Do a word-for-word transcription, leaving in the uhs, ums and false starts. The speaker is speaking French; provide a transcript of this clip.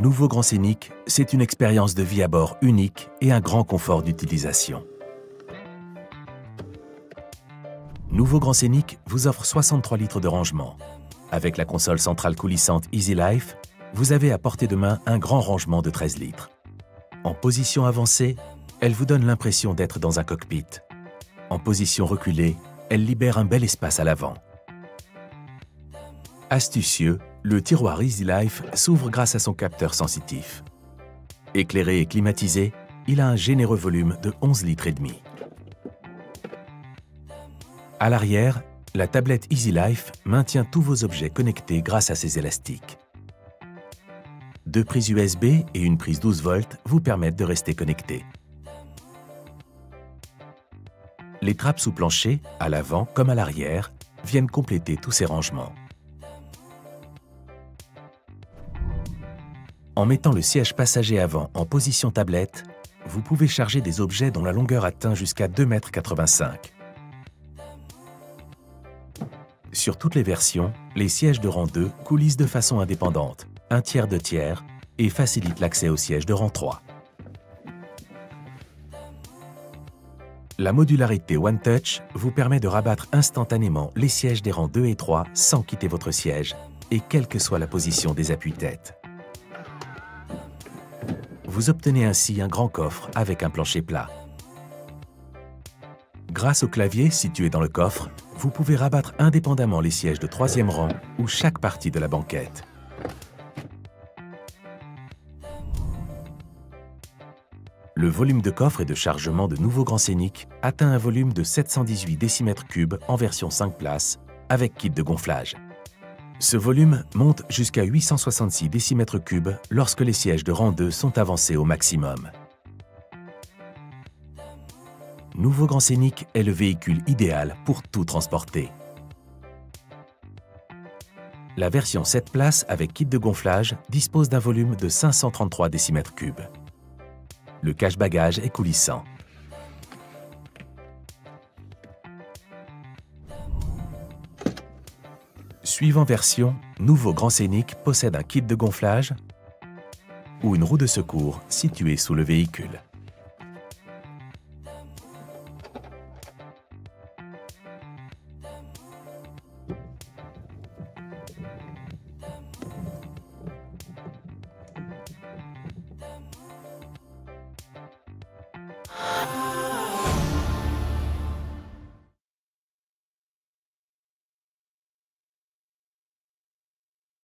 Nouveau Grand Scénic, c'est une expérience de vie à bord unique et un grand confort d'utilisation. Nouveau Grand Scénic vous offre soixante-trois litres de rangement. Avec la console centrale coulissante Easy Life, vous avez à portée de main un grand rangement de treize litres. En position avancée, elle vous donne l'impression d'être dans un cockpit. En position reculée, elle libère un bel espace à l'avant. Astucieux, le tiroir Easy Life s'ouvre grâce à son capteur sensitif. Éclairé et climatisé, il a un généreux volume de onze litres et demi. À l'arrière, la tablette Easy Life maintient tous vos objets connectés grâce à ses élastiques. Deux prises U S B et une prise douze volts vous permettent de rester connecté. Les trappes sous plancher, à l'avant comme à l'arrière, viennent compléter tous ces rangements. En mettant le siège passager avant en position tablette, vous pouvez charger des objets dont la longueur atteint jusqu'à deux mètres quatre-vingt-cinq. Sur toutes les versions, les sièges de rang deux coulissent de façon indépendante, un tiers de tiers, et facilitent l'accès aux sièges de rang trois. La modularité One Touch vous permet de rabattre instantanément les sièges des rangs deux et trois sans quitter votre siège, et quelle que soit la position des appuis-têtes. Vous obtenez ainsi un grand coffre avec un plancher plat. Grâce au clavier situé dans le coffre, vous pouvez rabattre indépendamment les sièges de troisième rang ou chaque partie de la banquette. Le volume de coffre et de chargement de Nouveau Grand Scénic atteint un volume de sept cent dix-huit décimètres cubes en version cinq places avec kit de gonflage. Ce volume monte jusqu'à huit cent soixante-six décimètres cubes lorsque les sièges de rang deux sont avancés au maximum. Nouveau Grand Scénic est le véhicule idéal pour tout transporter. La version sept places avec kit de gonflage dispose d'un volume de cinq cent trente-trois décimètres cubes. Le cache-bagages est coulissant. Suivant version, Nouveau Grand Scénic possède un kit de gonflage ou une roue de secours située sous le véhicule.